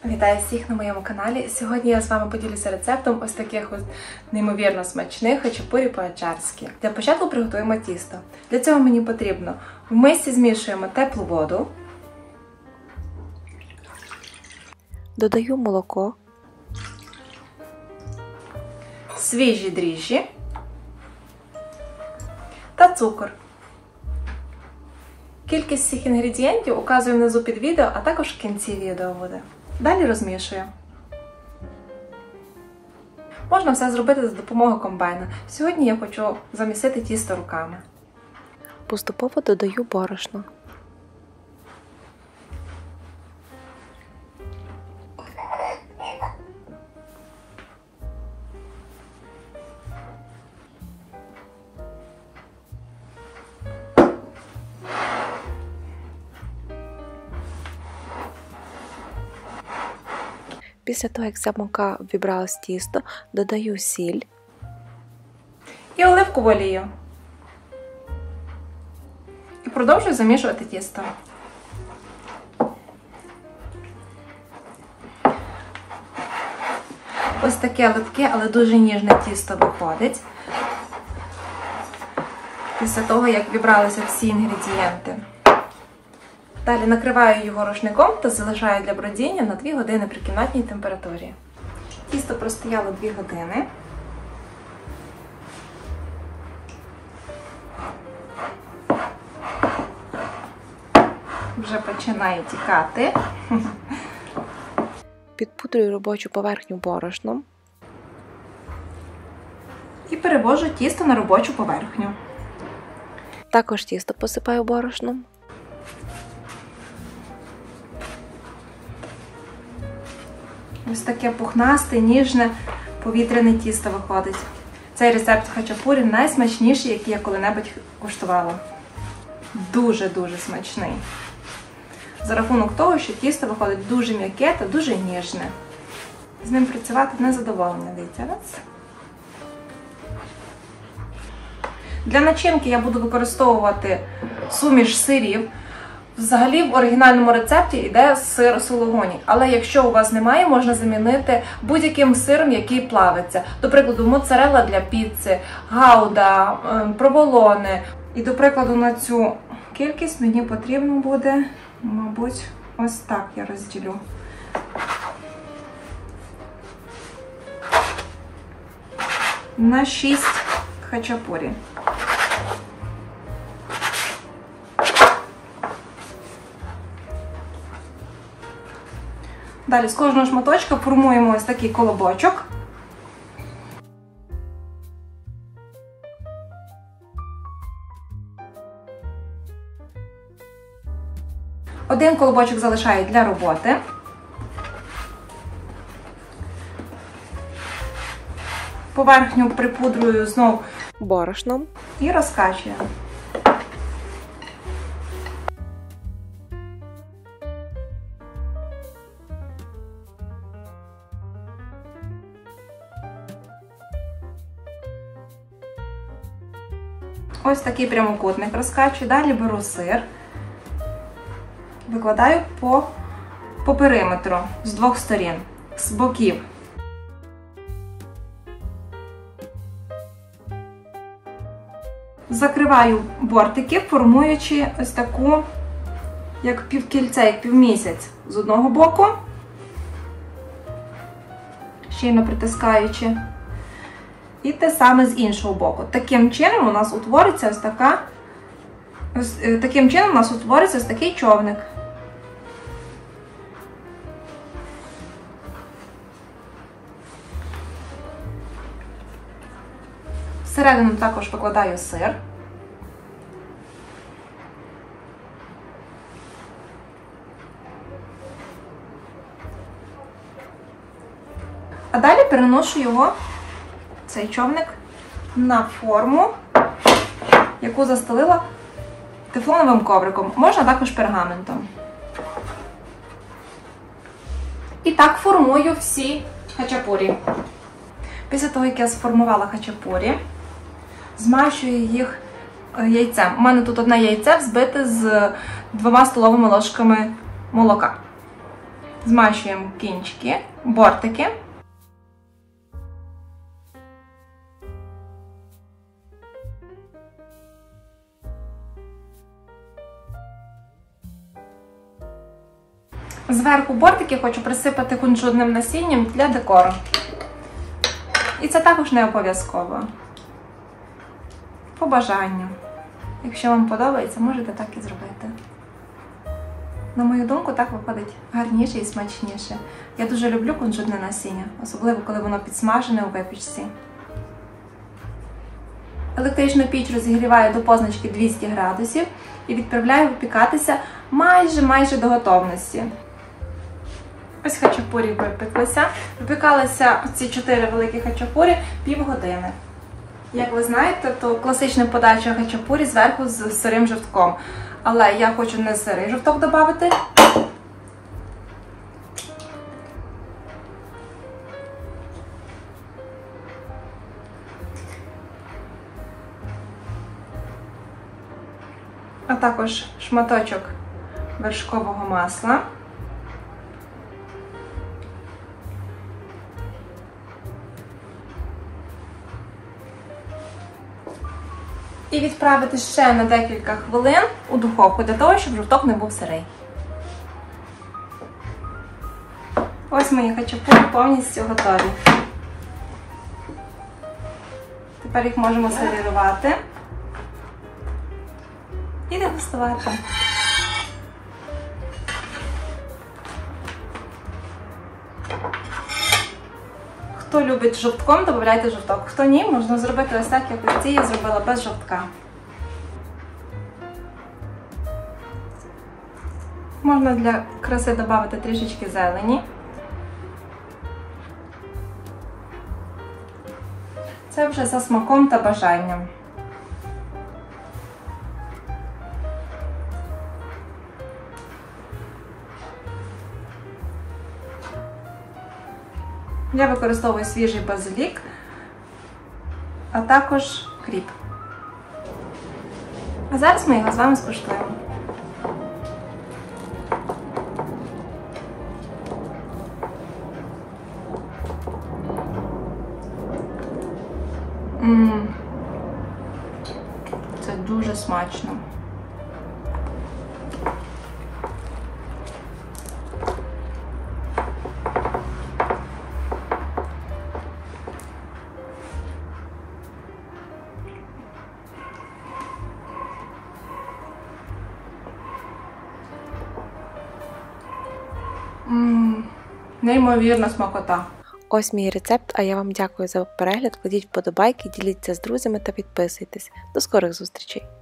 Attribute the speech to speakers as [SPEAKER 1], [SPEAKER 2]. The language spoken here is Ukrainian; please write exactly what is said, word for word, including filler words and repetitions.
[SPEAKER 1] Вітаю всіх на моєму каналі. Сьогодні я з вами поділюся рецептом ось таких ось неймовірно смачних хачапурі по-ачарськи. Для початку приготуємо тісто. Для цього мені потрібно в мисці змішуємо теплу воду,
[SPEAKER 2] додаю молоко,
[SPEAKER 1] свіжі дріжджі та цукор. Кількість всіх інгредієнтів указую внизу під відео, а також в кінці відео буде. Далі розмішую. Можна все зробити за допомогою комбайна. Сьогодні я хочу замісити тісто руками.
[SPEAKER 2] Поступово додаю борошно. Після того, як вся мука вібралась в тісто, додаю сіль
[SPEAKER 1] і оливкову олію. І продовжую замішувати тісто. Ось таке липке, але дуже ніжне тісто виходить. Після того, як вібралися всі інгредієнти. Далі накриваю його рушником та залишаю для бродіння на дві години при кімнатній температурі. Тісто простояло дві години. Вже починає тікати.
[SPEAKER 2] Підпудрюю робочу поверхню борошном.
[SPEAKER 1] І перевожу тісто на робочу поверхню.
[SPEAKER 2] Також тісто посипаю борошном.
[SPEAKER 1] Ось таке пухнасте, ніжне, повітряне тісто виходить. Цей рецепт хачапурі найсмачніший, який я коли-небудь куштувала. Дуже-дуже смачний. За рахунок того, що тісто виходить дуже м'яке та дуже ніжне. З ним працювати незадоволення, дивіться. Раз. Для начинки я буду використовувати суміш сирів. Взагалі в оригінальному рецепті йде сир сулугуні, але якщо у вас немає, можна замінити будь-яким сиром, який плавиться. До прикладу, моцарелла для піци, гауда, проволоне. І до прикладу на цю кількість мені потрібно буде, мабуть, ось так я розділю. На шість хачапурі. Далі з кожного шматочка формуємо ось такий колобочок. Один колобочок залишаю для роботи. Поверхню припудрую знову
[SPEAKER 2] борошном
[SPEAKER 1] і розкачую. Ось такий прямокутник розкачую. Далі беру сир, викладаю по, по периметру з двох сторін, з боків. Закриваю бортики, формуючи ось таку, як півкільце, як півмісяць з одного боку, щільно притискаючи. І те саме з іншого боку. Таким чином у нас утвориться ось така, ось, таким чином у нас утвориться ось такий човник. Всередину також викладаю сир. А далі переношу його, цей човник, на форму, яку застелила тефлоновим ковриком, можна також пергаментом. І так формую всі хачапурі. Після того, як я сформувала хачапурі, змащую їх яйцем. У мене тут одне яйце взбите з двома столовими ложками молока. Змащуємо кінчики, бортики. Зверху бортики хочу присипати кунжутним насінням для декору. І це також не обов'язково. По бажанню. Якщо вам подобається, можете так і зробити. На мою думку, так виходить гарніше і смачніше. Я дуже люблю кунжутне насіння, особливо коли воно підсмажене у випічці. Електричну піч розігріваю до позначки двісті градусів і відправляю випікатися майже-майже до готовності. Ось хачапурі випеклися. Випікалися ці чотири великі хачапурі півгодини. Як ви знаєте, то класична подача хачапурі зверху з сирим жовтком. Але я хочу не сирий жовток додати, а також шматочок вершкового масла. І відправити ще на декілька хвилин у духовку, для того, щоб жовток не був сирий. Ось мої хачапурі повністю готові. Тепер їх можемо сервірувати і дегустувати. Хто любить жовтком, додавайте жовток. Хто ні, можна зробити ось так, як ось ці я зробила без жовтка. Можна для краси додати трішечки зелені. Це вже за смаком та бажанням. Я використовую свіжий базилік, а також кріп. А зараз ми його з вами скуштуємо. Ммм, це дуже смачно. Ммм, неймовірна смакота.
[SPEAKER 2] Ось мій рецепт, а я вам дякую за перегляд. Кладіть вподобайки, діліться з друзями та підписуйтесь. До скорих зустрічей!